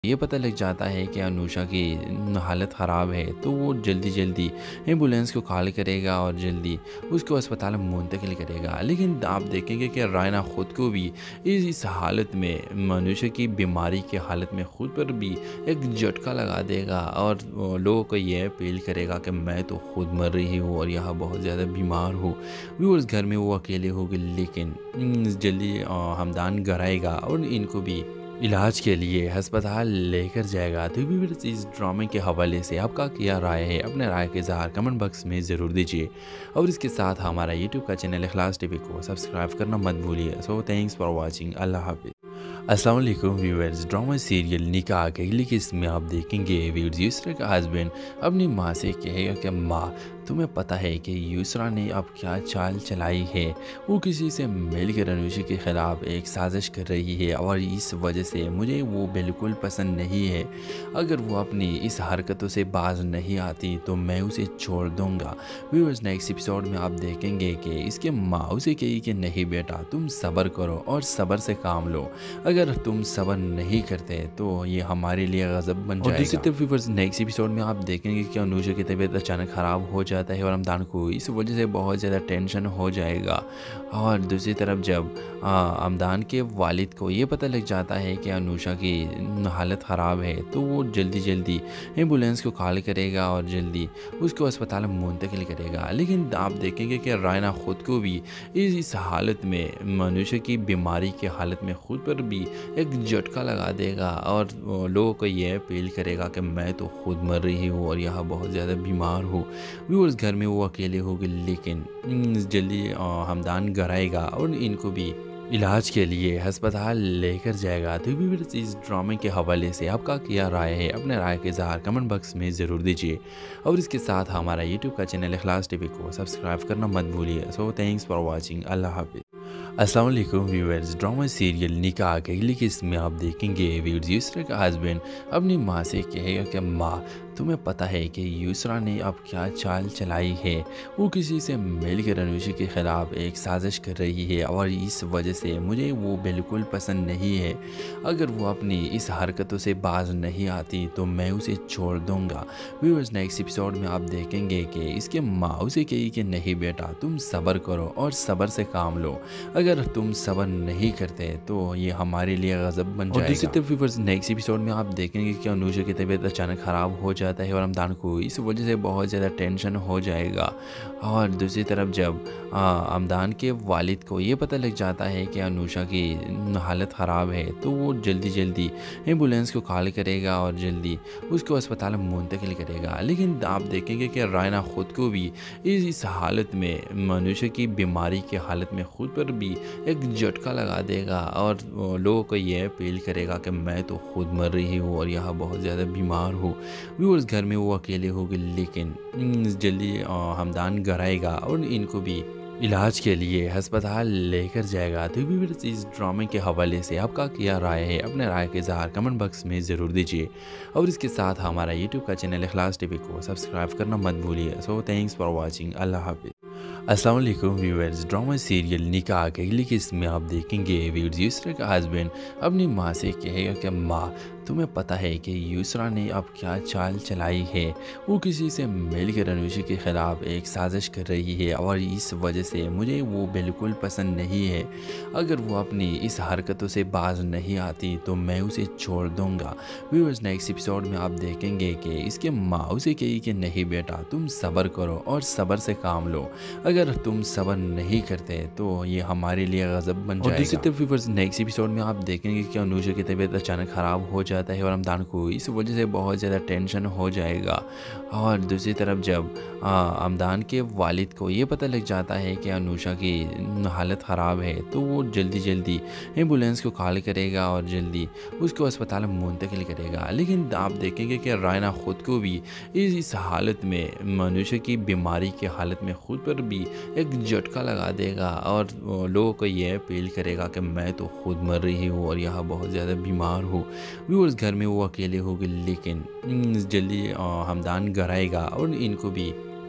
ये पता लग जाता है कि अनुषा की हालत ख़राब है, तो वो जल्दी एम्बुलेंस को कॉल करेगा और जल्दी उसको अस्पताल में मुंतकिल करेगा। लेकिन आप देखेंगे कि रायना ख़ुद को भी इस हालत में अनुषा की बीमारी की हालत में ख़ुद पर भी एक झटका लगा देगा और लोगों को ये अपील करेगा कि मैं तो खुद मर रही हूँ और यहाँ बहुत ज़्यादा बीमार हूँ। उस घर में वो अकेले होगी, लेकिन जल्दी हमदान घर आएगा और इनको भी इलाज के लिए अस्पताल लेकर जाएगा। तो व्यूअर्स, इस ड्रामे के हवाले से आपका क्या राय है? अपने राय के इज़हार कमेंट बॉक्स में ज़रूर दीजिए और इसके साथ हमारा यूट्यूब का चैनल इखलास टीवी को सब्सक्राइब करना मत भूलिए। So thanks for watching. अल्लाह हाफिज़। अस्सलाम वालेकुम व्यूअर्स, ड्रामा सीरियल निकाह के लिखित इसमें आप देखेंगे व्यूअर्स, यूसरा का हस्बैंड अपनी माँ से कहेगा कि माँ, तुम्हें पता है कि यूसरा ने अब क्या चाल चलाई है। वो किसी से मिलकर अनुषा के ख़िलाफ़ एक साजिश कर रही है और इस वजह से मुझे वो बिल्कुल पसंद नहीं है। अगर वो अपनी इस हरकतों से बाज नहीं आती तो मैं उसे छोड़ दूँगा। व्यूअर्स, नेक्स्ट एपिसोड में आप देखेंगे कि इसके माँ उसे कही कि नहीं बेटा, तुम सब्र करो और सब्र से काम लो। अगर तुम सब्र नहीं करते तो ये हमारे लिए गज़ब बन जाएगा। और दूसरी तरफ व्यूअर्स, नेक्स्ट एपिसोड में आप देखेंगे कि अनुषा की तबीयत अचानक ख़राब हो जाता है और हमदान को इस वजह से बहुत ज़्यादा टेंशन हो जाएगा। और दूसरी तरफ जब हमदान के वालिद को ये पता लग जाता है कि अनुषा की हालत ख़राब है, तो वो जल्दी एम्बुलेंस को कॉल करेगा और जल्दी उसको अस्पताल में मुंतकिल करेगा। लेकिन आप देखेंगे कि रायना ख़ुद को भी इस हालत में अनुषा की बीमारी की हालत में ख़ुद पर भी एक झटका लगा देगा और लोगों को ये अपील करेगा कि मैं तो खुद मर रही हूँ और यहाँ बहुत ज़्यादा बीमार हूँ। उस घर में वो अकेले होगी, लेकिन जल्दी हमदान घर आएगा और इनको भी इलाज के लिए अस्पताल लेकर जाएगा। तो व्यूअर्स, इस ड्रामे के हवाले से आपका क्या राय है? अपने राय के इज़हार कमेंट बॉक्स में ज़रूर दीजिए और इसके साथ हमारा यूट्यूब का चैनल इखलास टीवी को सब्सक्राइब करना मत भूलिए। So thanks for watching. अल्लाह हाफिज़। अस्सलाम वालेकुम व्यूअर्स, ड्रामा सीरियल निकाह के लिखित इसमें आप देखेंगे व्यूअर्स, यूसरा का हस्बैंड अपनी माँ से कहेगा कि माँ, तुम्हें पता है कि यूसरा ने अब क्या चाल चलाई है। वो किसी से मिलकर अनुषा के ख़िलाफ़ एक साजिश कर रही है और इस वजह से मुझे वो बिल्कुल पसंद नहीं है। अगर वो अपनी इस हरकतों से बाज नहीं आती तो मैं उसे छोड़ दूँगा। व्यूअर्स, नेक्स्ट एपिसोड में आप देखेंगे कि इसके माँ उसे कही कि नहीं बेटा, तुम सब्र करो और सब्र से काम लो। अगर तुम सब्र नहीं करते तो ये हमारे लिए गज़ब बन जाएगा। और दूसरी तरफ व्यूअर्स, नेक्स्ट एपिसोड में आप देखेंगे कि अनुषा की तबीयत अचानक ख़राब हो जाता है और हमदान को इस वजह से बहुत ज़्यादा टेंशन हो जाएगा। और दूसरी तरफ जब हमदान के वालिद को ये पता लग जाता है कि अनुषा की हालत ख़राब है, तो वो जल्दी एम्बुलेंस को कॉल करेगा और जल्दी उसको अस्पताल में मुंतकिल करेगा। लेकिन आप देखेंगे कि रायना ख़ुद को भी इस हालत में अनुषा की बीमारी की हालत में ख़ुद पर भी एक झटका लगा देगा और लोगों को ये अपील करेगा कि मैं तो खुद मर रही हूँ और यहाँ बहुत ज़्यादा बीमार हूँ। उस घर में वो अकेले होगी, लेकिन जल्दी हमदान घर आएगा और इनको भी इलाज के लिए अस्पताल लेकर जाएगा। तो व्यूअर्स, इस ड्रामे के हवाले से आपका क्या राय है? अपने राय के इज़हार कमेंट बॉक्स में ज़रूर दीजिए और इसके साथ हमारा यूट्यूब का चैनल इखलास टीवी को सब्सक्राइब करना मत भूलिए। So thanks for watching. अल्लाह हाफिज़। अस्सलाम वालेकुम व्यूअर्स, ड्रामा सीरियल निकाह के लिखित इसमें आप देखेंगे व्यूअर्स, यूसरा का हस्बैंड अपनी माँ से कहेगा कि माँ, तुम्हें पता है कि यूसरा ने अब क्या चाल चलाई है। वो किसी से मिलकर अनुषा के ख़िलाफ़ एक साजिश कर रही है और इस वजह से मुझे वो बिल्कुल पसंद नहीं है। अगर वो अपनी इस हरकतों से बाज नहीं आती तो मैं उसे छोड़ दूँगा। व्यूअर्स, नेक्स्ट एपिसोड में आप देखेंगे कि इसके माँ उसे कही कि नहीं बेटा, तुम सब्र करो और सब्र से काम लो। अगर तुम सब्र नहीं करते तो ये हमारे लिए गज़ब बन जाएगा। और दूसरी तरफ व्यूअर्स, नेक्स्ट एपिसोड में आप देखेंगे कि अनुषा की तबीयत अचानक ख़राब हो जाता है और हमदान को इस वजह से बहुत ज़्यादा टेंशन हो जाएगा। और दूसरी तरफ जब हमदान के वालिद को ये पता लग जाता है कि अनुषा की हालत ख़राब है, तो वो जल्दी एम्बुलेंस को कॉल करेगा और जल्दी उसको अस्पताल में मुंतकिल करेगा। लेकिन आप देखेंगे कि रायना ख़ुद को भी इस हालत में अनुषा की बीमारी की हालत में ख़ुद पर भी एक झटका लगा देगा और लोगों को ये अपील करेगा कि मैं तो खुद मर रही हूँ और यहाँ बहुत ज़्यादा बीमार हूँ। उस घर में वो अकेले होगी, लेकिन जल्दी हमदान घर आएगा और इनको भी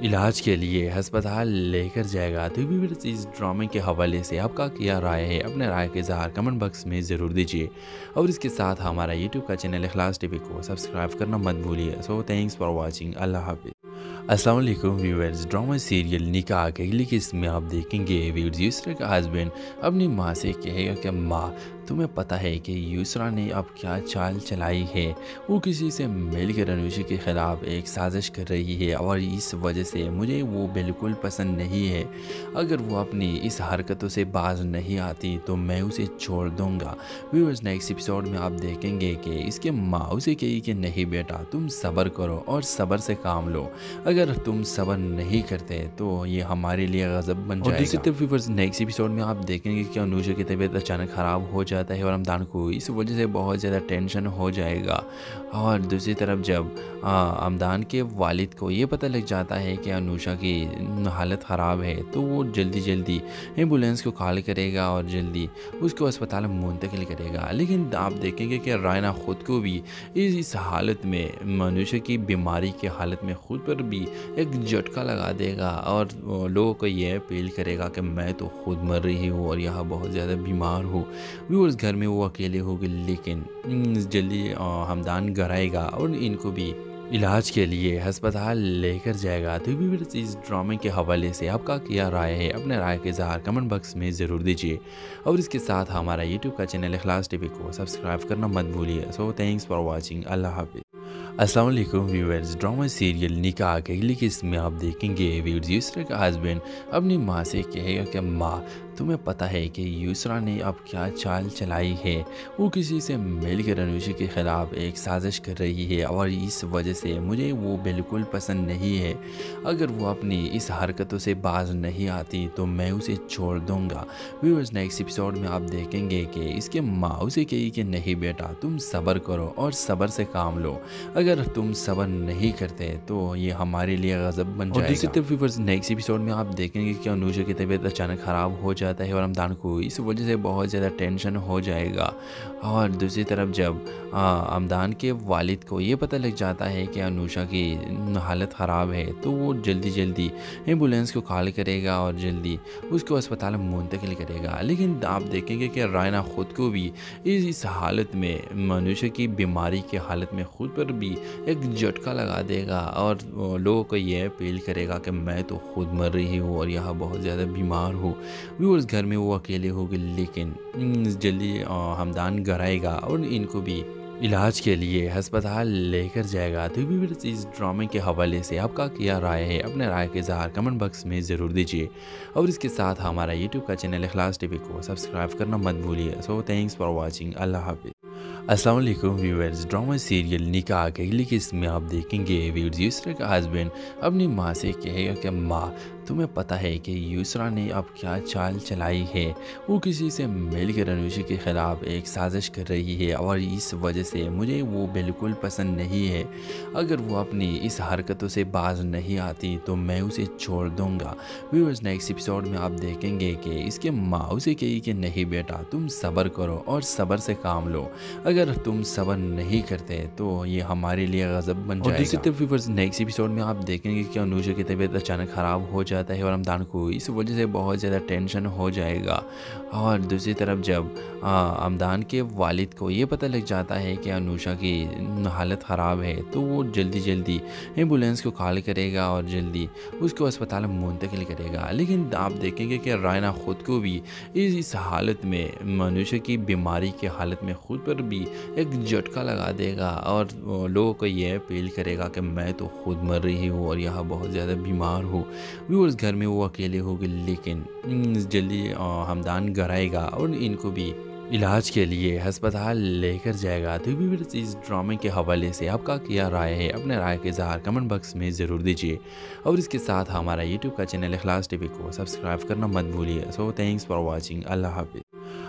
इलाज के लिए अस्पताल लेकर जाएगा। तो व्यूअर्स, इस ड्रामे के हवाले से आपका क्या राय है? अपने राय के इज़हार कमेंट बॉक्स में ज़रूर दीजिए और इसके साथ हमारा यूट्यूब का चैनल इखलास टीवी को सब्सक्राइब करना मत भूलिए। So thanks for watching. अल्लाह हाफिज़। अस्सलाम वालेकुम व्यूअर्स, ड्रामा सीरियल निकाह के अगली किस्त में आप देखेंगे व्यूअर्स, यूसरा का हस्बैंड अपनी माँ से कहेगा कि माँ, तुम्हें पता है कि यूसरा ने अब क्या चाल चलाई है। वो किसी से मिलकर अनुषा के ख़िलाफ़ एक साजिश कर रही है और इस वजह से मुझे वो बिल्कुल पसंद नहीं है। अगर वो अपनी इस हरकतों से बाज नहीं आती तो मैं उसे छोड़ दूँगा। व्यूअर्स, नेक्स्ट एपिसोड में आप देखेंगे कि इसके माँ उसे कही कि नहीं बेटा, तुम सब्र करो और सब्र से काम लो। अगर तुम सब्र नहीं करते तो ये हमारे लिए गज़ब बन जाएगा। और दूसरी तरफ व्यूअर्स, नेक्स्ट एपिसोड में आप देखेंगे कि अनुषा की तबीयत अचानक ख़राब हो जाता है और हमदान को इस वजह से बहुत ज़्यादा टेंशन हो जाएगा। और दूसरी तरफ जब हमदान के वालिद को ये पता लग जाता है कि अनुषा की हालत ख़राब है तो वो जल्दी एम्बुलेंस को कॉल करेगा और जल्दी उसको अस्पताल में मुंतकिल करेगा। लेकिन आप देखेंगे कि रायना ख़ुद को भी इस हालत में, अनुषा की बीमारी की हालत में खुद पर भी एक झटका लगा देगा और लोगों को ये अपील करेगा कि मैं तो खुद मर रही हूँ और यहाँ बहुत ज़्यादा बीमार हूँ। व्यूअर्स, घर में वो अकेले होगी लेकिन जल्दी हमदान घर आएगा और इनको भी इलाज के लिए अस्पताल लेकर जाएगा। तो व्यूअर्स, इस ड्रामे के हवाले से आपका क्या राय है? अपने राय के इज़हार कमेंट बॉक्स में ज़रूर दीजिए और इसके साथ हमारा यूट्यूब का चैनल इखलास टीवी को सब्सक्राइब करना मत भूलिए। So thanks for watching. अल्लाह हाफिज़। अस्सलाम वालेकुम व्यूअर्स, ड्रामा सीरियल निकाह के अगली किस्त में आप देखेंगे व्यूअर्स, यूसरा का हस्बैंड अपनी माँ से कहेगा कि माँ, तुम्हें पता है कि यूसरा ने अब क्या चाल चलाई है। वो किसी से मिलकर अनुषा के ख़िलाफ़ एक साजिश कर रही है और इस वजह से मुझे वो बिल्कुल पसंद नहीं है। अगर वो अपनी इस हरकतों से बाज नहीं आती तो मैं उसे छोड़ दूँगा। व्यूअर्स, नेक्स्ट एपिसोड में आप देखेंगे कि इसके माँ उसे कही कि नहीं बेटा, तुम सब्र करो और सब्र से काम लो। अगर तुम सब्र नहीं करते तो ये हमारे लिए गज़ब बन जाएगा। और दूसरी तरफ व्यूअर्स, नेक्स्ट एपिसोड में आप देखेंगे कि अनुषा की तबीयत अचानक ख़राब हो जाता है और हमदान को इस वजह से बहुत ज़्यादा टेंशन हो जाएगा। और दूसरी तरफ जब हमदान के वालिद को ये पता लग जाता है कि अनुषा की हालत ख़राब है तो वो जल्दी एम्बुलेंस को कॉल करेगा और जल्दी उसको अस्पताल में मुंतकिल करेगा। लेकिन आप देखेंगे कि रायना ख़ुद को भी इस हालत में, अनुषा की बीमारी की हालत में खुद पर भी एक झटका लगा देगा और लोगों को ये अपील करेगा कि मैं तो खुद मर रही हूँ और यहाँ बहुत ज़्यादा बीमार हूँ। व्यूअर्स, घर में वो अकेले होगी लेकिन जल्दी हमदान घर आएगा और इनको भी इलाज के लिए अस्पताल लेकर जाएगा। तो व्यूअर्स, इस ड्रामे के हवाले से आपका क्या राय है? अपने राय के इज़हार कमेंट बॉक्स में ज़रूर दीजिए और इसके साथ हमारा यूट्यूब का चैनल इखलास टीवी को सब्सक्राइब करना मत भूलिए। So thanks for watching. अल्लाह हाफिज़। अस्सलाम वालेकुम व्यूअर्स, ड्रामा सीरियल निकाह के अगली किस्त में आप देखेंगे व्यूअर्स, यूसरा का हस्बैंड अपनी माँ से कहेगा कि माँ, तुम्हें पता है कि यूसरा ने अब क्या चाल चलाई है। वो किसी से मिलकर अनुषा के ख़िलाफ़ एक साजिश कर रही है और इस वजह से मुझे वो बिल्कुल पसंद नहीं है। अगर वो अपनी इस हरकतों से बाज नहीं आती तो मैं उसे छोड़ दूँगा। व्यूअर्स, नेक्स्ट एपिसोड में आप देखेंगे कि इसके माँ उसे कही कि नहीं बेटा, तुम सब्र करो और सब्र से काम लो। अगर तुम सब्र नहीं करते तो ये हमारे लिए गज़ब बन जाएगा। और दूसरी तरफ व्यूअर्स, नेक्स्ट एपिसोड में आप देखेंगे कि अनुषा की तबीयत अचानक ख़राब हो जाता है और हमदान को इस वजह से बहुत ज़्यादा टेंशन हो जाएगा। और दूसरी तरफ जब हमदान के वालिद को ये पता लग जाता है कि अनुषा की हालत ख़राब है तो वो जल्दी एम्बुलेंस को कॉल करेगा और जल्दी उसको अस्पताल में मुंतकिल करेगा। लेकिन आप देखेंगे कि रायना ख़ुद को भी इस हालत में, अनुषा की बीमारी की हालत में खुद पर भी एक झटका लगा देगा और लोगों को ये अपील करेगा कि मैं तो खुद मर रही हूँ और यहाँ बहुत ज़्यादा बीमार हूँ। व्यूअर्स, घर में वो अकेले होगी लेकिन जल्दी हमदान घर आएगा और इनको भी इलाज के लिए अस्पताल लेकर जाएगा। तो व्यूअर्स, इस ड्रामे के हवाले से आपका क्या राय है? अपने राय के इज़हार कमेंट बॉक्स में ज़रूर दीजिए और इसके साथ हमारा यूट्यूब का चैनल इखलास टीवी को सब्सक्राइब करना मत भूलिए। So thanks for watching. अल्लाह हाफिज़।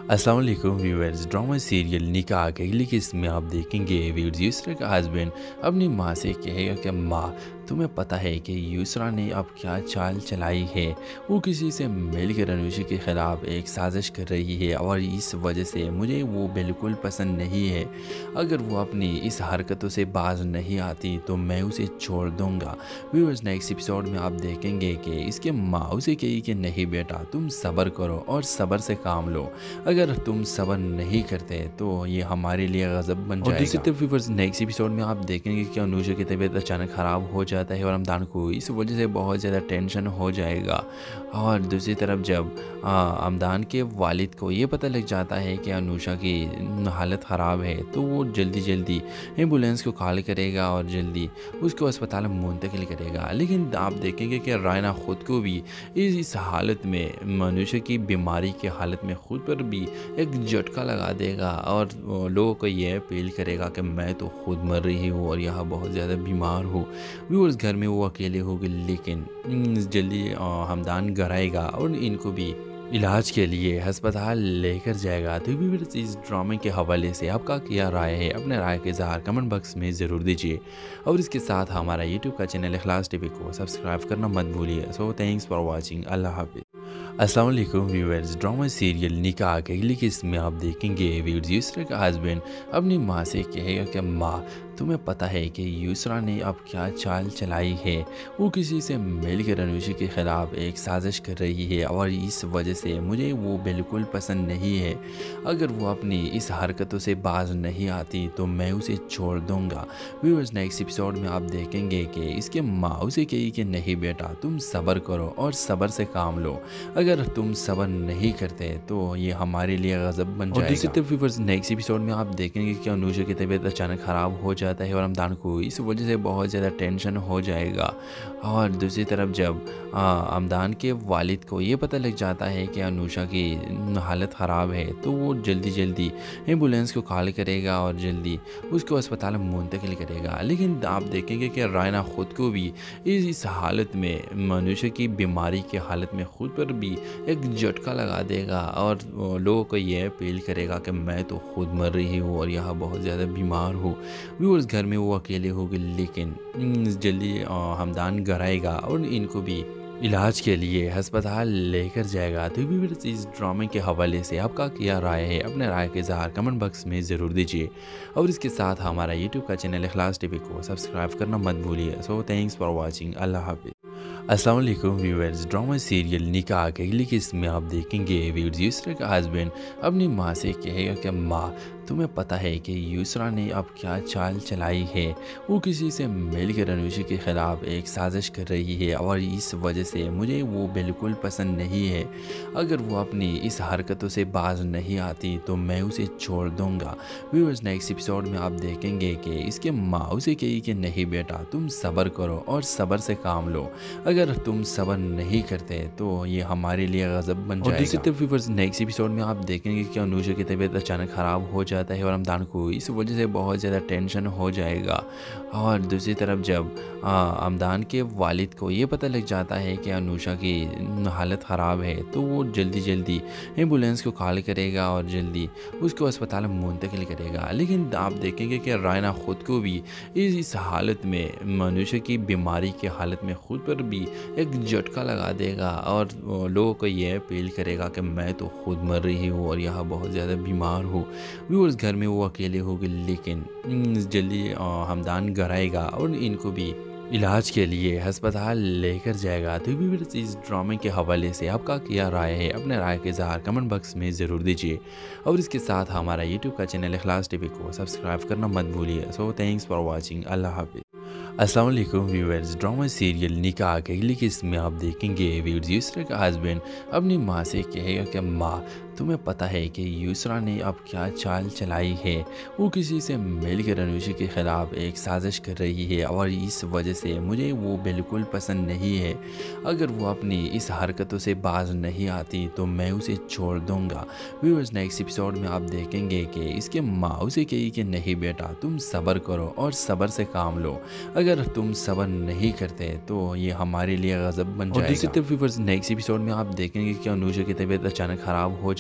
अस्सलाम वालेकुम व्यूअर्स। ड्रामा सीरियल निकाह के लिखित इसमें आप देखेंगे यूसरा का हस्बैंड अपनी माँ से कहेगा कि माँ, तुम्हें पता है कि यूसरा ने अब क्या चाल चलाई है। वो किसी से मिलकर अनुषा के ख़िलाफ़ एक साजिश कर रही है और इस वजह से मुझे वो बिल्कुल पसंद नहीं है। अगर वो अपनी इस हरकतों से बाज नहीं आती तो मैं उसे छोड़ दूँगा। व्यूअर्स, नेक्स्ट एपिसोड में आप देखेंगे कि इसके माँ उसे कही कि नहीं बेटा, तुम सब्र करो और सब्र से काम लो। अगर तुम सब्र नहीं करते तो ये हमारे लिए गज़ब बन जाएगा। और दूसरी तरफ व्यूअर्स, नेक्स्ट एपिसोड में आप देखेंगे कि अनुषा की तबीयत अचानक ख़राब हो जाता है और हमदान को इस वजह से बहुत ज़्यादा टेंशन हो जाएगा। और दूसरी तरफ जब हमदान के वालिद को ये पता लग जाता है कि अनुषा की हालत ख़राब है तो वो जल्दी एम्बुलेंस को कॉल करेगा और जल्दी उसको अस्पताल में मुंतकिल करेगा। लेकिन आप देखेंगे कि रायना ख़ुद को भी इस हालत में, अनुषा की बीमारी की हालत में खुद पर भी एक झटका लगा देगा और लोगों को ये अपील करेगा कि मैं तो खुद मर रही हूँ और यहाँ बहुत ज़्यादा बीमार हूँ। व्यूअर्स, घर में वो अकेले होगी लेकिन जल्दी हमदान घर आएगा और इनको भी इलाज के लिए अस्पताल लेकर जाएगा। तो व्यूअर्स, इस ड्रामे के हवाले से आपका क्या राय है? अपने राय के इज़हार कमेंट बॉक्स में ज़रूर दीजिए और इसके साथ हमारा यूट्यूब का चैनल इखलास टीवी को सब्सक्राइब करना मत भूलिए। So thanks for watching. अल्लाह हाफिज़। अस्सलाम वालेकुम व्यूअर्स। ड्रामा सीरियल निकाह के लिखित इसमें आप देखेंगे यूसरा का हस्बैंड अपनी माँ से कहेगा कि माँ, तुम्हें पता है कि यूसरा ने अब क्या चाल चलाई है। वो किसी से मिलकर अनुषा के ख़िलाफ़ एक साजिश कर रही है और इस वजह से मुझे वो बिल्कुल पसंद नहीं है। अगर वो अपनी इस हरकतों से बाज नहीं आती तो मैं उसे छोड़ दूँगा। व्यूअर्स, नेक्स्ट एपिसोड में आप देखेंगे कि इसके माँ उसे कही कि नहीं बेटा, तुम सब्र करो और सब्र से काम लो। अगर तुम सब्र नहीं करते तो ये हमारे लिए गज़ब बन जाएगा। और दूसरी तरफ व्यूअर्स, नेक्स्ट एपिसोड में आप देखेंगे कि अनुषा की तबीयत अचानक ख़राब हो जाता है और हमदान को इस वजह से बहुत ज़्यादा टेंशन हो जाएगा। और दूसरी तरफ जब हमदान के वालिद को ये पता लग जाता है कि अनुषा की हालत ख़राब है तो वो जल्दी एम्बुलेंस को कॉल करेगा और जल्दी उसको अस्पताल में मुंतकिल करेगा। लेकिन आप देखेंगे कि रायना ख़ुद को भी इस हालत में, अनुषा की बीमारी की हालत में खुद पर भी एक झटका लगा देगा और लोगों को ये अपील करेगा कि मैं तो खुद मर रही हूँ और यहाँ बहुत ज़्यादा बीमार हूँ। व्यूअर्स, घर में वो अकेले होगी लेकिन जल्दी हमदान घर आएगा और इनको भी इलाज के लिए अस्पताल लेकर जाएगा। तो व्यूअर्स, इस ड्रामे के हवाले से आपका क्या राय है? अपने राय के इज़हार कमेंट बॉक्स में ज़रूर दीजिए और इसके साथ हमारा यूट्यूब का चैनल इखलास टीवी को सब्सक्राइब करना मत भूलिए। So thanks for watching. अल्लाह हाफिज़। अस्सलाम वालेकुम व्यूअर्स। ड्रामा सीरियल निकाह के लिखित इसमें आप देखेंगे यूसरा का हस्बैंड अपनी माँ से कहेगा कि माँ, तुम्हें पता है कि यूसरा ने अब क्या चाल चलाई है। वो किसी से मिलकर अनुषा के ख़िलाफ़ एक साजिश कर रही है और इस वजह से मुझे वो बिल्कुल पसंद नहीं है। अगर वो अपनी इस हरकतों से बाज नहीं आती तो मैं उसे छोड़ दूँगा। व्यूअर्स, नेक्स्ट एपिसोड में आप देखेंगे कि इसके माँ उसे कही कि नहीं बेटा, तुम सब्र करो और सब्र से काम लो। अगर तुम सब्र नहीं करते तो ये हमारे लिए गज़ब बन जाएगा। और दूसरी तरफ व्यूअर्स, नेक्स्ट एपिसोड में आप देखेंगे कि अनुषा की तबीयत अचानक ख़राब हो जाता है और हमदान को इस वजह से बहुत ज़्यादा टेंशन हो जाएगा। और दूसरी तरफ जब हमदान के वालिद को ये पता लग जाता है कि अनुषा की हालत ख़राब है तो वो जल्दी एम्बुलेंस को कॉल करेगा और जल्दी उसको अस्पताल में मुंतकिल करेगा। लेकिन आप देखेंगे कि रायना ख़ुद को भी इस हालत में, अनुषा की बीमारी की हालत में खुद पर भी एक झटका लगा देगा और लोगों को ये अपील करेगा कि मैं तो खुद मर रही हूँ और यहाँ बहुत ज़्यादा बीमार हूँ। व्यूअर्स, घर में वो अकेले होगी लेकिन जल्दी हमदान घर आएगा और इनको भी इलाज के लिए अस्पताल लेकर जाएगा। तो व्यूअर्स, इस ड्रामे के हवाले से आपका क्या राय है? अपने राय के इज़हार कमेंट बॉक्स में ज़रूर दीजिए और इसके साथ हमारा यूट्यूब का चैनल इखलास टीवी को सब्सक्राइब करना मत भूलिए। So thanks for watching. अल्लाह हाफिज़। अस्सलाम वालेकुम व्यूअर्स। ड्रामा सीरियल निकाह के लिखित इसमें आप देखेंगे यूसरा का हस्बैंड अपनी माँ से कहेगा कि माँ, तुम्हें पता है कि यूसरा ने अब क्या चाल चलाई है। वो किसी से मिलकर अनुषा के ख़िलाफ़ एक साजिश कर रही है और इस वजह से मुझे वो बिल्कुल पसंद नहीं है। अगर वो अपनी इस हरकतों से बाज नहीं आती तो मैं उसे छोड़ दूँगा। व्यूअर्स, नेक्स्ट एपिसोड में आप देखेंगे कि इसके माँ उसे कही कि नहीं बेटा, तुम सब्र करो और सब्र से काम लो। अगर तुम सब्र नहीं करते तो ये हमारे लिए गज़ब बन जाएगा। और दूसरी तरफ व्यूअर्स, नेक्स्ट एपिसोड में आप देखेंगे कि अनुषा की तबीयत अचानक ख़राब हो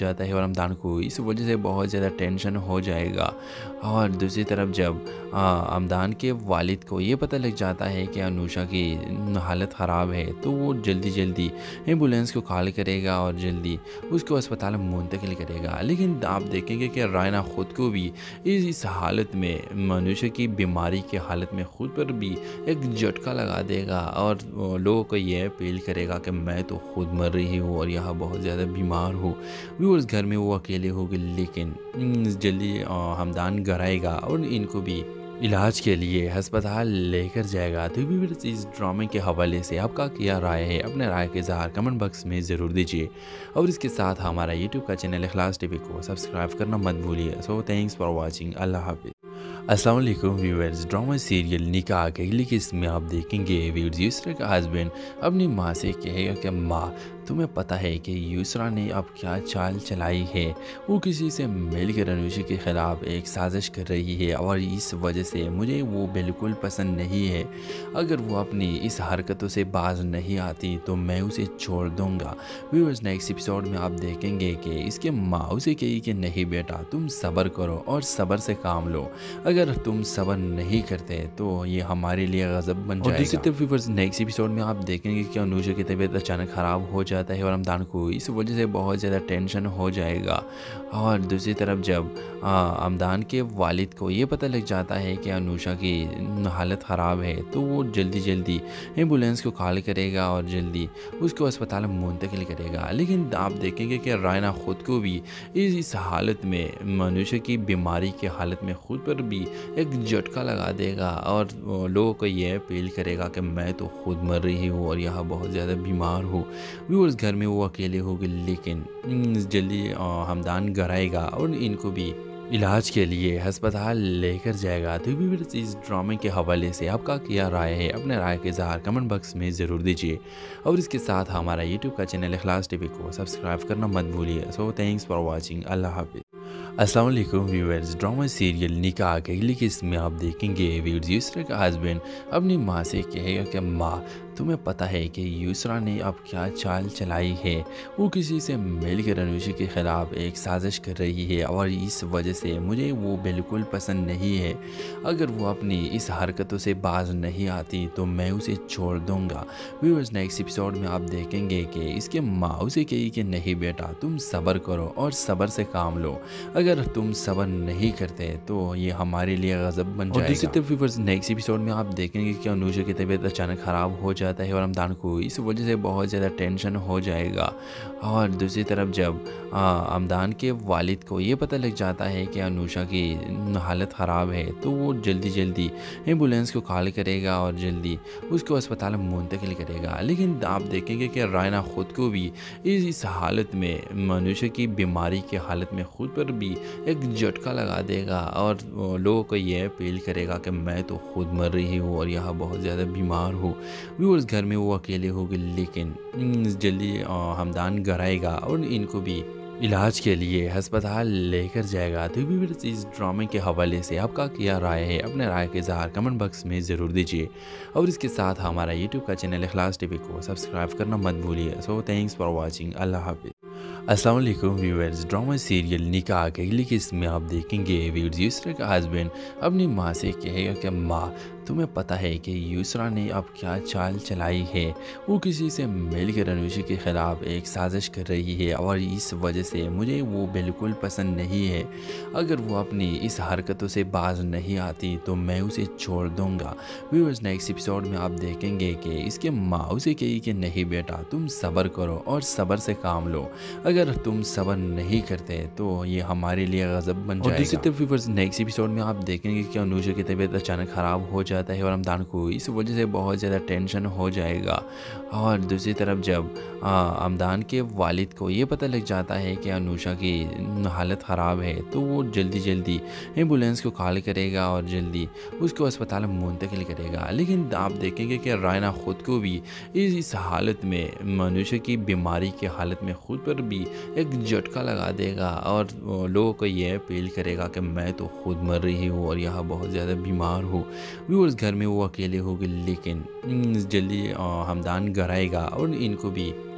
जाता है और हमदान को इस वजह से बहुत ज़्यादा टेंशन हो जाएगा। और दूसरी तरफ जब हमदान के वालिद को ये पता लग जाता है कि अनुषा की हालत ख़राब है, तो वो जल्दी जल्दी एम्बुलेंस को कॉल करेगा और जल्दी उसको अस्पताल में मुंतकिल करेगा। लेकिन आप देखेंगे कि रायना ख़ुद को भी इस हालत में मनुष्य की बीमारी की हालत में ख़ुद पर भी एक झटका लगा देगा और लोगों को ये अपील करेगा कि मैं तो खुद मर रही हूँ और यहाँ बहुत ज़्यादा बीमार हूँ। व्यूअर्स घर में वो अकेले होगी, लेकिन जल्दी हमदान घर आएगा और इनको भी इलाज के लिए अस्पताल लेकर जाएगा। तो व्यूअर्स इस ड्रामे के हवाले से आपका क्या राय है, अपने राय के इज़हार कमेंट बॉक्स में ज़रूर दीजिए और इसके साथ हमारा यूट्यूब का चैनल इखलास टीवी को सब्सक्राइब करना मत भूलिए। So thanks for watching. अल्लाह हाफिज़। अस्सलाम वालेकुम व्यूअर्स, ड्रामा सीरियल निकाह अकेली के इसमें आप देखेंगे व्यूअर्स यूसरा का हस्बैंड अपनी माँ से कहेगा कि माँ तुम्हें पता है कि यूसरा ने अब क्या चाल चलाई है। वो किसी से मिलकर अनुषा के ख़िलाफ़ एक साजिश कर रही है और इस वजह से मुझे वो बिल्कुल पसंद नहीं है। अगर वो अपनी इस हरकतों से बाज नहीं आती तो मैं उसे छोड़ दूँगा। व्यूअर्स नेक्स्ट एपिसोड में आप देखेंगे कि इसके माँ उसे कही कि नहीं बेटा तुम सब्र करो और सब्र से काम लो, अगर तुम सब्र नहीं करते तो ये हमारे लिए गज़ब बन जाएगा। और दूसरी तरफ व्यूअर्स नेक्स्ट एपिसोड में आप देखेंगे कि अनुषा की तबीयत अचानक ख़राब हो जाता है और हमदान को इस वजह से बहुत ज़्यादा टेंशन हो जाएगा। और दूसरी तरफ जब हमदान के वालिद को ये पता लग जाता है कि अनुषा की हालत ख़राब है, तो वो जल्दी जल्दी एम्बुलेंस को कॉल करेगा और जल्दी उसको अस्पताल में मुंतकिल करेगा। लेकिन आप देखेंगे कि रायना ख़ुद को भी इस हालत में मनुष्य की बीमारी की हालत में ख़ुद पर भी एक झटका लगा देगा और लोगों को ये अपील करेगा कि मैं तो खुद मर रही हूँ और यहाँ बहुत ज़्यादा बीमार हूँ। व्यूअर्स घर में वो अकेले होगी, लेकिन जल्दी हमदान घर आएगा और इनको भी इलाज के लिए अस्पताल लेकर जाएगा। तो व्यूअर्स इस ड्रामे के हवाले से आपका क्या राय है, अपने राय के इज़हार कमेंट बॉक्स में ज़रूर दीजिए और इसके साथ हमारा यूट्यूब का चैनल इखलास टीवी को सब्सक्राइब करना मत भूलिए। So thanks for watching. अल्लाह हाफिज़। अस्सलाम वालेकुम व्यूअर्स, ड्रामा सीरियल निकाह अकेली के इसमें आप देखेंगे व्यूअर्स यूसरा का हस्बैंड अपनी माँ से कहेगा कि माँ तुम्हें पता है कि यूसरा ने अब क्या चाल चलाई है। वो किसी से मिलकर अनुषा के ख़िलाफ़ एक साजिश कर रही है और इस वजह से मुझे वो बिल्कुल पसंद नहीं है। अगर वो अपनी इस हरकतों से बाज नहीं आती तो मैं उसे छोड़ दूँगा। व्यूअर्स नेक्स्ट एपिसोड में आप देखेंगे कि इसके माँ उसे कही कि नहीं बेटा तुम सब्र करो और सब्र से काम लो, अगर तुम सब्र नहीं करते तो ये हमारे लिए गज़ब बन जाएगा। और दूसरी तरफ व्यूअर्स नेक्स्ट एपिसोड में आप देखेंगे कि अनुषा की तबीयत अचानक ख़राब हो जाता है और हमदान को इस वजह से बहुत ज़्यादा टेंशन हो जाएगा। और दूसरी तरफ जब हमदान के वालिद को ये पता लग जाता है कि अनुषा की हालत ख़राब है, तो वो जल्दी जल्दी एम्बुलेंस को कॉल करेगा और जल्दी उसको अस्पताल में मुंतकिल करेगा। लेकिन आप देखेंगे कि रायना ख़ुद को भी इस हालत में मनुष्य की बीमारी की हालत में ख़ुद पर भी एक झटका लगा देगा और लोगों को ये अपील करेगा कि मैं तो खुद मर रही हूँ और यहाँ बहुत ज़्यादा बीमार हूँ। व्यूअर्स घर में वो अकेले होगी, लेकिन जल्दी हमदान घर आएगा और इनको भी इलाज के लिए अस्पताल लेकर जाएगा। तो व्यूअर्स इस ड्रामे के हवाले से आपका क्या राय है, अपने राय के इज़हार कमेंट बॉक्स में ज़रूर दीजिए और इसके साथ हमारा यूट्यूब का चैनल इखलास टीवी को सब्सक्राइब करना मत भूलिए। So thanks for watching. अल्लाह हाफिज़। अस्सलाम वालेकुम व्यूअर्स, ड्रामा सीरियल निकाह अकेली के इसमें आप देखेंगे व्यूअर्स यूसरा का हस्बैंड अपनी माँ से कहेगा कि माँ तुम्हें पता है कि यूसरा ने अब क्या चाल चलाई है। वो किसी से मिलकर अनुषा के ख़िलाफ़ एक साजिश कर रही है और इस वजह से मुझे वो बिल्कुल पसंद नहीं है। अगर वो अपनी इस हरकतों से बाज नहीं आती तो मैं उसे छोड़ दूँगा। व्यूअर्स नेक्स्ट एपिसोड में आप देखेंगे कि इसके माँ उसे कही कि नहीं बेटा तुम सब्र करो और सब्र से काम लो, अगर तुम सब्र नहीं करते तो ये हमारे लिए गज़ब बन जाएगा। और दूसरी तरफ व्यूअर्स नेक्स्ट एपिसोड में आप देखेंगे कि अनुषा की तबीयत अचानक ख़राब हो जाता है और हमदान को इस वजह से बहुत ज़्यादा टेंशन हो जाएगा। और दूसरी तरफ जब हमदान के वालिद को ये पता लग जाता है कि अनुषा की हालत ख़राब है, तो वो जल्दी जल्दी एम्बुलेंस को कॉल करेगा और जल्दी उसको अस्पताल में मुंतकिल करेगा। लेकिन आप देखेंगे कि रायना ख़ुद को भी इस हालत में मनुष्य की बीमारी की हालत में ख़ुद पर भी एक झटका लगा देगा और लोगों को ये अपील करेगा कि मैं तो खुद मर रही हूँ और यहाँ बहुत ज़्यादा बीमार हूँ। व्यूअर्स घर में वो अकेले होगी, लेकिन जल्दी हमदान घर आएगा और इनको भी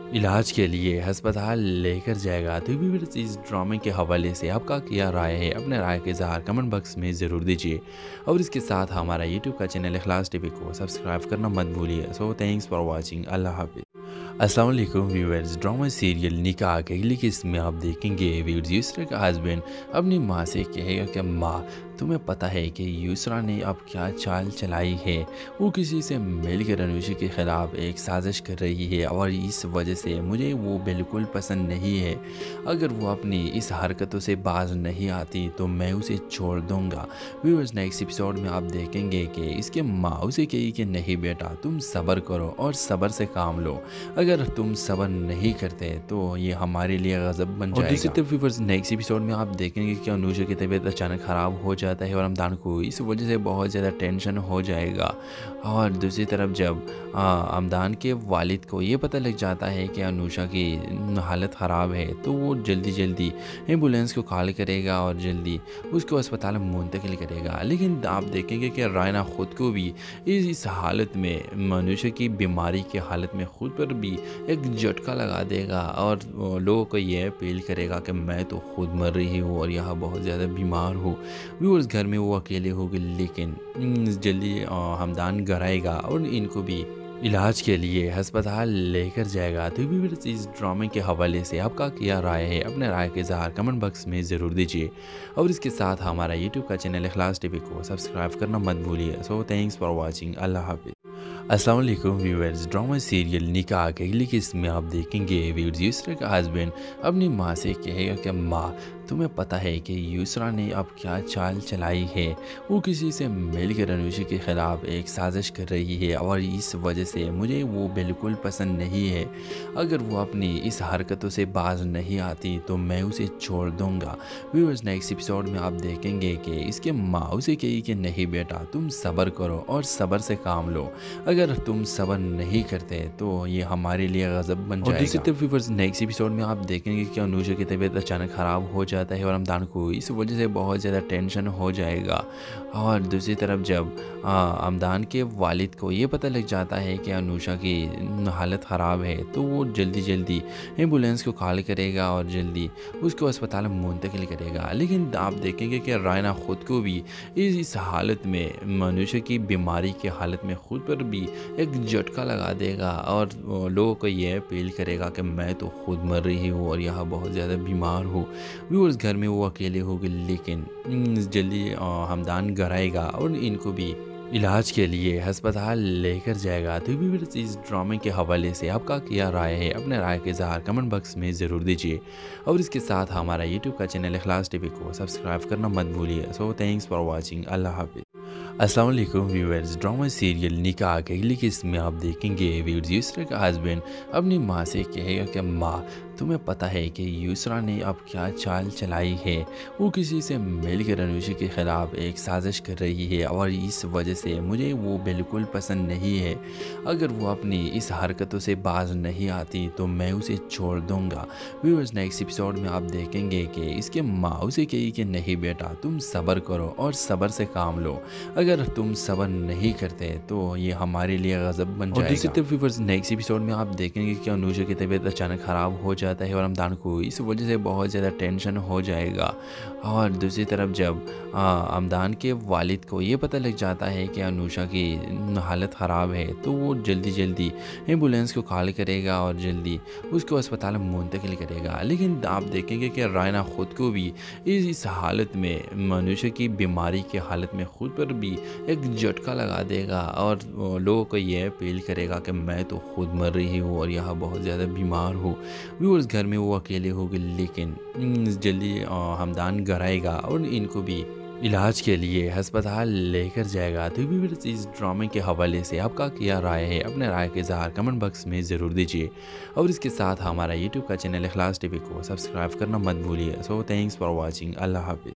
इलाज के लिए अस्पताल लेकर जाएगा। तो व्यूअर्स, इस ड्रामे के हवाले से आपका क्या राय है? अपने राय के इज़हार कमेंट बॉक्स में ज़रूर दीजिए और इसके साथ हमारा यूट्यूब का चैनल इखलास टीवी को सब्सक्राइब करना मत भूलिए। So thanks for watching. अल्लाह हाफिज़। अस्सलाम वालेकुम व्यूअर्स, ड्रामा सीरियल निकाह के अगली किस्त में आप देखेंगे व्यूअर्स, यूसरा का हस्बैंड अपनी माँ से कहेगा कि माँ, तुम्हें पता है कि यूसरा ने अब क्या चाल चलाई है। वो किसी से मिलकर अनुषा के ख़िलाफ़ एक साजिश कर रही है और इस वजह से मुझे वो बिल्कुल पसंद नहीं है। अगर वो अपनी इस हरकतों से बाज नहीं आती तो मैं उसे छोड़ दूँगा। व्यूअर्स, नेक्स्ट एपिसोड में आप देखेंगे कि इसके माँ उसे कही कि नहीं बेटा, तुम सब्र करो और सब्र से काम लो। अगर तुम सब्र नहीं करते तो ये हमारे लिए गज़ब बन जाएगा। और दूसरी तरफ व्यूअर्स, नेक्स्ट एपिसोड में आप देखेंगे कि अनुषा की तबीयत अचानक ख़राब हो जाता है और हमदान को इस वजह से बहुत ज़्यादा टेंशन हो जाएगा। और दूसरी तरफ जब हमदान के वालिद को ये पता लग जाता है कि अनुषा की हालत ख़राब है तो वो जल्दी एम्बुलेंस को कॉल करेगा और जल्दी उसको अस्पताल में मुंतकिल करेगा। लेकिन आप देखेंगे कि रायना ख़ुद को भी इस हालत में, अनुषा की बीमारी की हालत में खुद पर भी एक झटका लगा देगा और लोगों को ये अपील करेगा कि मैं तो खुद मर रही हूँ और यहाँ बहुत ज़्यादा बीमार हूँ। व्यूअर्स, घर में वो अकेले होगी लेकिन जल्दी हमदान घर आएगा और इनको भी इलाज के लिए अस्पताल लेकर जाएगा। तो व्यूअर्स, इस ड्रामे के हवाले से आपका क्या राय है? अपने राय के इज़हार कमेंट बॉक्स में ज़रूर दीजिए और इसके साथ हमारा यूट्यूब का चैनल इखलास टीवी को सब्सक्राइब करना मत भूलिए। So thanks for watching. अल्लाह हाफिज़। अस्सलाम वालेकुम व्यूअर्स, ड्रामा सीरियल निकाह के अगली किस्त में आप देखेंगे व्यूअर्स, यूसरा का हस्बैंड अपनी माँ से कहेगा कि माँ, तुम्हें पता है कि यूसरा ने अब क्या चाल चलाई है। वो किसी से मिलकर अनुषा के ख़िलाफ़ एक साजिश कर रही है और इस वजह से मुझे वो बिल्कुल पसंद नहीं है। अगर वो अपनी इस हरकतों से बाज नहीं आती तो मैं उसे छोड़ दूँगा। व्यूअर्स, नेक्स्ट एपिसोड में आप देखेंगे कि इसके माँ उसे कही कि नहीं बेटा, तुम सब्र करो और सब्र से काम लो। अगर तुम सब्र नहीं करते तो ये हमारे लिए गज़ब बन जाएगा। और दूसरी तरफ व्यूअर्स, नेक्स्ट एपिसोड में आप देखेंगे कि अनुषा की तबीयत अचानक ख़राब हो जाता है और हमदान को इस वजह से बहुत ज़्यादा टेंशन हो जाएगा। और दूसरी तरफ जब हमदान के वालिद को ये पता लग जाता है कि अनुषा की हालत ख़राब है तो वो जल्दी एम्बुलेंस को कॉल करेगा और जल्दी उसको अस्पताल में मुंतकिल करेगा। लेकिन आप देखेंगे कि रायना ख़ुद को भी इस हालत में, अनुषा की बीमारी की हालत में खुद पर भी एक झटका लगा देगा और लोगों को ये अपील करेगा कि मैं तो खुद मर रही हूँ और यहाँ बहुत ज़्यादा बीमार हूँ। व्यूअर्स, घर में वो अकेले होगी लेकिन जल्दी हमदान घर आएगा और इनको भी इलाज के लिए अस्पताल लेकर जाएगा। तो व्यूअर्स, इस ड्रामे के हवाले से आपका क्या राय है? अपने राय के इज़हार कमेंट बॉक्स में ज़रूर दीजिए और इसके साथ हमारा यूट्यूब का चैनल इखलास टीवी को सब्सक्राइब करना मत भूलिए। So thanks for watching. अल्लाह हाफिज़। अस्सलाम वालेकुम व्यूअर्स, ड्रामा सीरियल निकाह के अगली किस्त में आप देखेंगे व्यूअर्स, यूसरा का हस्बैंड अपनी माँ से कहेगा कि माँ, तुम्हें पता है कि यूसरा ने अब क्या चाल चलाई है। वो किसी से मिलकर अनुषा के ख़िलाफ़ एक साजिश कर रही है और इस वजह से मुझे वो बिल्कुल पसंद नहीं है। अगर वो अपनी इस हरकतों से बाज नहीं आती तो मैं उसे छोड़ दूँगा। व्यूअर्स, नेक्स्ट एपिसोड में आप देखेंगे कि इसके माँ उसे कही कि नहीं बेटा, तुम सब्र करो और सब्र से काम लो। अगर तुम सब्र नहीं करते तो ये हमारे लिए गज़ब बन जाएगा। और दूसरी तरफ व्यूअर्स, नेक्स्ट एपिसोड में आप देखेंगे कि अनुषा की तबीयत अचानक ख़राब हो जाता है और हमदान को इस वजह से बहुत ज़्यादा टेंशन हो जाएगा। और दूसरी तरफ जब हमदान के वालिद को ये पता लग जाता है कि अनुषा की हालत ख़राब है तो वो जल्दी एम्बुलेंस को कॉल करेगा और जल्दी उसको अस्पताल में मुंतकिल करेगा। लेकिन आप देखेंगे कि रायना ख़ुद को भी इस हालत में, अनुषा की बीमारी की हालत में खुद पर भी एक झटका लगा देगा और लोगों को ये अपील करेगा कि मैं तो खुद मर रही हूँ और यहाँ बहुत ज़्यादा बीमार हूँ। व्यूअर्स, घर में वो अकेले होगी लेकिन जल्दी हमदान घर आएगा और इनको भी इलाज के लिए अस्पताल लेकर जाएगा। तो व्यूअर्स, इस ड्रामे के हवाले से आपका क्या राय है? अपने राय के इज़हार कमेंट बॉक्स में ज़रूर दीजिए और इसके साथ हमारा यूट्यूब का चैनल इखलास टीवी को सब्सक्राइब करना मत भूलिए। So thanks for watching. अल्लाह हाफिज़।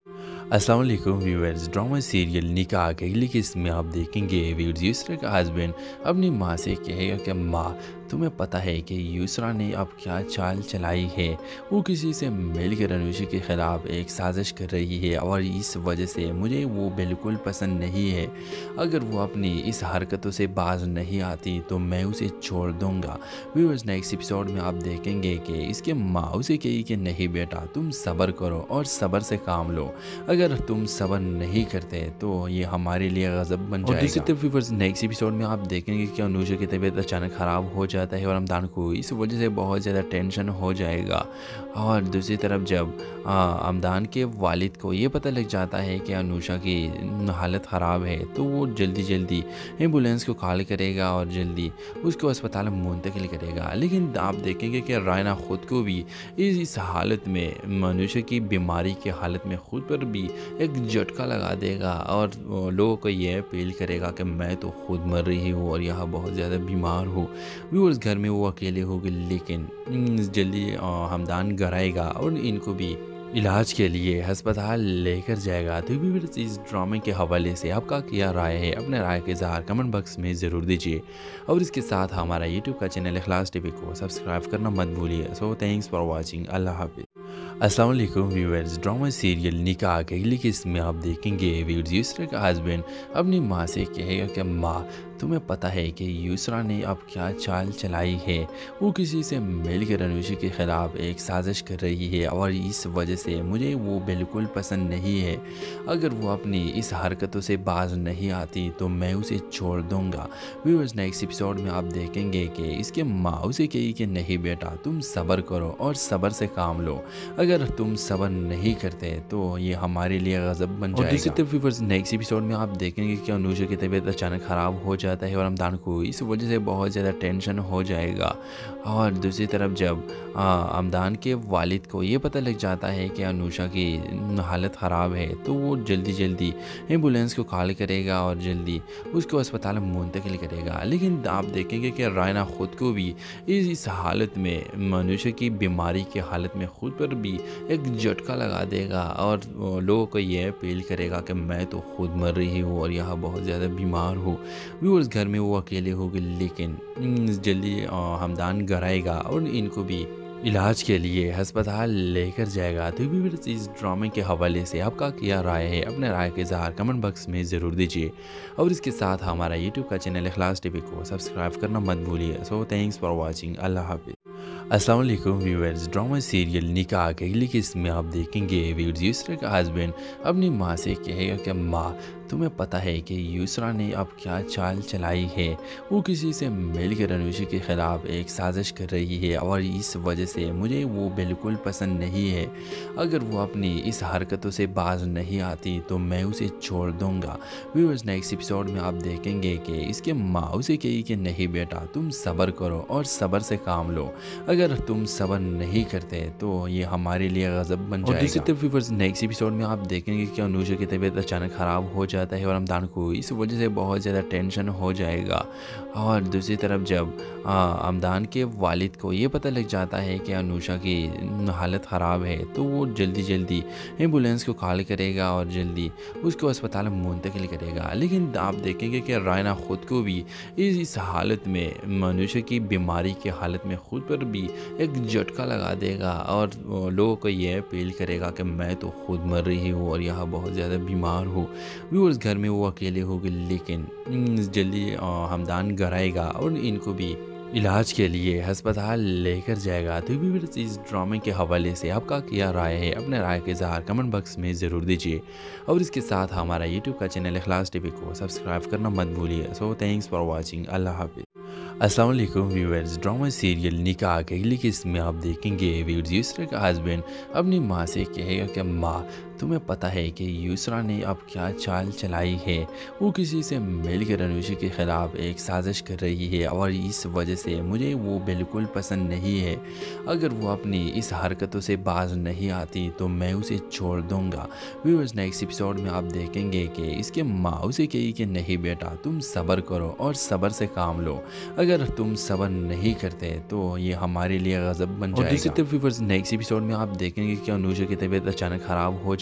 अस्सलाम वालेकुम व्यूअर्स। ड्रामा सीरियल निकाह के अगली किस्त में आप देखेंगे यूसरा का हस्बैंड अपनी माँ से कहेगा कि माँ, तुम्हें पता है कि यूसरा ने अब क्या चाल चलाई है। वो किसी से मिलकर अनुषा के ख़िलाफ़ एक साजिश कर रही है और इस वजह से मुझे वो बिल्कुल पसंद नहीं है। अगर वो अपनी इस हरकतों से बाज नहीं आती तो मैं उसे छोड़ दूँगा। व्यूअर्स, नेक्स्ट एपिसोड में आप देखेंगे कि इसके माँ उसे कही कि नहीं बेटा, तुम सब्र करो और सब्र से काम लो। अगर तुम सब्र नहीं करते तो ये हमारे लिए गज़ब बन जाएगा। और दूसरी तरफ व्यूअर्स, नेक्स्ट एपिसोड में आप देखेंगे कि अनुषा की तबीयत अचानक ख़राब हो जाता है और हमदान को इस वजह से बहुत ज़्यादा टेंशन हो जाएगा। और दूसरी तरफ जब हमदान के वालिद को ये पता लग जाता है कि अनुषा की हालत ख़राब है तो वो जल्दी एम्बुलेंस को कॉल करेगा और जल्दी उसको अस्पताल में मुंतकिल करेगा। लेकिन आप देखेंगे कि रायना ख़ुद को भी इस हालत में अनुषा की बीमारी की हालत में ख़ुद पर भी एक झटका लगा देगा और लोगों को ये अपील करेगा कि मैं तो खुद मर रही हूँ और यहाँ बहुत ज़्यादा बीमार हूँ। व्यूअर्स, घर में वो अकेले होगी लेकिन जल्दी हमदान घर आएगा और इनको भी इलाज के लिए अस्पताल लेकर जाएगा। तो व्यूअर्स, इस ड्रामे के हवाले से आपका क्या राय है? अपने राय के इज़हार कमेंट बॉक्स में ज़रूर दीजिए और इसके साथ हमारा यूट्यूब का चैनल इखलास टीवी को सब्सक्राइब करना मत भूलिए। So thanks for watching. अल्लाह हाफिज़। अस्सलाम वालेकुम व्यूअर्स। ड्रामा सीरियल निकाह के अगली किस्त में आप देखेंगे यूसरा का हस्बैंड अपनी माँ से कहेगा कि माँ, तुम्हें पता है कि यूसरा ने अब क्या चाल चलाई है। वो किसी से मिलकर अनुषा के ख़िलाफ़ एक साजिश कर रही है और इस वजह से मुझे वो बिल्कुल पसंद नहीं है। अगर वो अपनी इस हरकतों से बाज नहीं आती तो मैं उसे छोड़ दूँगा। व्यूअर्स, नेक्स्ट एपिसोड में आप देखेंगे कि इसके माँ उसे कही कि नहीं बेटा, तुम सब्र करो और सब्र से काम लो। अगर तुम सब्र नहीं करते तो ये हमारे लिए गज़ब बन जाएगा। और दूसरी तरफ व्यूअर्स, नेक्स्ट एपिसोड में आप देखेंगे कि अनुषा की तबीयत अचानक ख़राब हो जाता है और हमदान को इस वजह से बहुत ज़्यादा टेंशन हो जाएगा। और दूसरी तरफ जब हमदान के वालिद को ये पता लग जाता है कि अनुषा की हालत ख़राब है तो वो जल्दी एम्बुलेंस को कॉल करेगा और जल्दी उसको अस्पताल में मुंतकिल करेगा। लेकिन आप देखेंगे कि रायना ख़ुद को भी इस हालत में अनुषा की बीमारी की हालत में ख़ुद पर भी एक झटका लगा देगा और लोगों को ये अपील करेगा कि मैं तो खुद मर रही हूँ और यहाँ बहुत ज़्यादा बीमार हूँ। व्यूअर्स, घर में वो अकेले होगी लेकिन जल्दी हमदान घर आएगा और इनको भी इलाज के लिए अस्पताल लेकर जाएगा। तो व्यूअर्स, इस ड्रामे के हवाले से आपका क्या राय है? अपने राय के इज़हार कमेंट बॉक्स में ज़रूर दीजिए और इसके साथ हमारा यूट्यूब का चैनल इखलास टीवी को सब्सक्राइब करना मत भूलिए। So thanks for watching. अल्लाह हाफिज़। अस्सलाम वालेकुम व्यूअर्स। ड्रामा सीरियल निकाह के अगली किस्त में आप देखेंगे यूसरा का हस्बैंड अपनी माँ से कहेगा कि माँ, तुम्हें पता है कि यूसरा ने अब क्या चाल चलाई है। वो किसी से मिलकर अनुषा के ख़िलाफ़ एक साजिश कर रही है और इस वजह से मुझे वो बिल्कुल पसंद नहीं है। अगर वो अपनी इस हरकतों से बाज नहीं आती तो मैं उसे छोड़ दूँगा। व्यूअर्स, नेक्स्ट एपिसोड में आप देखेंगे कि इसके माँ उसे कही कि नहीं बेटा, तुम सब्र करो और सब्र से काम लो। अगर तुम सब्र नहीं करते तो ये हमारे लिए गज़ब बन जाएगा। और दूसरी तरफ व्यूअर्स, नेक्स्ट एपिसोड में आप देखेंगे कि अनुषा की तबीयत अचानक ख़राब हो जाता है और हमदान को इस वजह से बहुत ज़्यादा टेंशन हो जाएगा। और दूसरी तरफ जब हमदान के वालिद को ये पता लग जाता है कि अनुषा की हालत ख़राब है तो वो जल्दी एम्बुलेंस को कॉल करेगा और जल्दी उसको अस्पताल में मुंतकिल करेगा। लेकिन आप देखेंगे कि रायना ख़ुद को भी इस हालत में अनुषा की बीमारी की हालत में ख़ुद पर भी एक झटका लगा देगा और लोगों को ये अपील करेगा कि मैं तो खुद मर रही हूँ और यहाँ बहुत ज़्यादा बीमार हूँ। व्यूअर्स, घर में वो अकेले होगी लेकिन जल्दी हमदान घर आएगा और इनको भी इलाज के लिए अस्पताल लेकर जाएगा। तो व्यूअर्स, इस ड्रामे के हवाले से आपका क्या राय है? अपने राय के इज़हार कमेंट बॉक्स में ज़रूर दीजिए और इसके साथ हमारा यूट्यूब का चैनल इखलास टीवी को सब्सक्राइब करना मत भूलिए। So thanks for watching. अल्लाह हाफिज़। अस्सलाम वालेकुम व्यूअर्स। ड्रामा सीरियल निकाह के अगली किस्त में आप देखेंगे यूसरा का हस्बैंड अपनी माँ से कहेगा कि माँ, तुम्हें पता है कि यूसरा ने अब क्या चाल चलाई है। वो किसी से मिलकर अनुषा के ख़िलाफ़ एक साजिश कर रही है और इस वजह से मुझे वो बिल्कुल पसंद नहीं है। अगर वो अपनी इस हरकतों से बाज नहीं आती तो मैं उसे छोड़ दूँगा। व्यूअर्स, नेक्स्ट एपिसोड में आप देखेंगे कि इसके माँ उसे कही कि नहीं बेटा, तुम सब्र करो और सब्र से काम लो। अगर तुम सब्र नहीं करते तो ये हमारे लिए गज़ब बन जाएगा। और दूसरी तरफ व्यूअर्स, नेक्स्ट एपिसोड में आप देखेंगे कि अनुषा की तबीयत अचानक ख़राब हो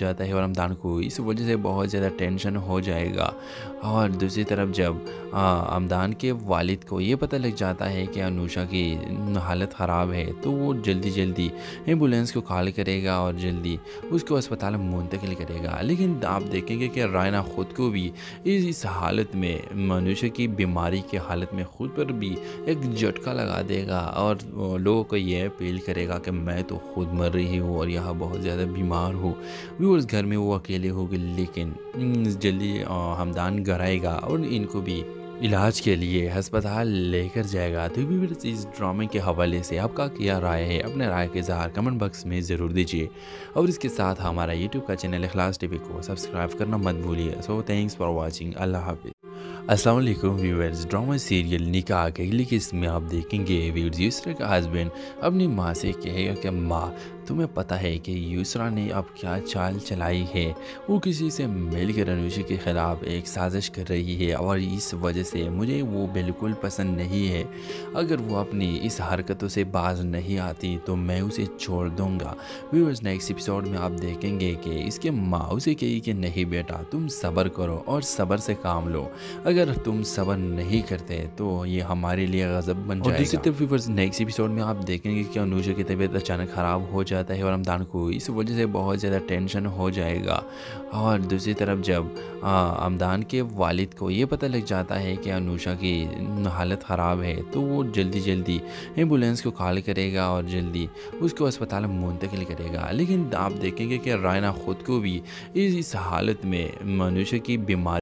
जाता है और हमदान को इस वजह से बहुत ज़्यादा टेंशन हो जाएगा। और दूसरी तरफ जब हमदान के वालिद को ये पता लग जाता है कि अनुषा की हालत ख़राब है, तो वो जल्दी जल्दी एम्बुलेंस को कॉल करेगा और जल्दी उसको अस्पताल में मुंतकिल करेगा। लेकिन आप देखेंगे कि रायना ख़ुद को भी इस हालत में अनुषा की बीमारी की हालत में ख़ुद पर भी एक झटका लगा देगा और लोगों को ये अपील करेगा कि मैं तो खुद मर रही हूँ और यहाँ बहुत ज़्यादा बीमार हूँ। व्यूअर्स घर में वो अकेले होगी, लेकिन जल्दी हमदान घर आएगा और इनको भी इलाज के लिए अस्पताल लेकर जाएगा। तो व्यूअर्स इस ड्रामे के हवाले से आपका क्या राय है, अपने राय के इज़हार कमेंट बॉक्स में ज़रूर दीजिए और इसके साथ हमारा यूट्यूब का चैनल इखलास टीवी को सब्सक्राइब करना मत भूलिए। So thanks for watching. अल्लाह हाफिज़। अस्सलाम वालेकुम व्यूअर्स, ड्रामा सीरियल निकाह के अगली किस्त में आप देखेंगे व्यूअर्स यूसरा का हस्बैंड अपनी माँ से कहेगा कि माँ तुम्हें पता है कि यूसरा ने अब क्या चाल चलाई है, वो किसी से मिलकर अनुषा के ख़िलाफ़ एक साजिश कर रही है और इस वजह से मुझे वो बिल्कुल पसंद नहीं है। अगर वो अपनी इस हरकतों से बाज नहीं आती तो मैं उसे छोड़ दूँगा। व्यूअर्स नेक्स्ट एपिसोड में आप देखेंगे कि इसके माँ उसे कही कि नहीं बेटा तुम सब्र करो और सब्र से काम लो, अगर तुम सब्र नहीं करते तो ये हमारे लिए गज़ब बन जाएगा। और दूसरी तरफ व्यूअर्स नेक्स्ट एपिसोड में आप देखेंगे कि अनुषा की तबीयत अचानक ख़राब हो जाता है और हमदान को इस वजह से बहुत ज़्यादा टेंशन हो जाएगा। और दूसरी तरफ जब हमदान के वालिद को ये पता लग जाता है कि अनुषा की हालत ख़राब है, तो वो जल्दी जल्दी एम्बुलेंस को कॉल करेगा और जल्दी उसको अस्पताल में मुंतकिल करेगा। लेकिन आप देखेंगे कि रायना ख़ुद को भी इस हालत में अनुषा की बीमारी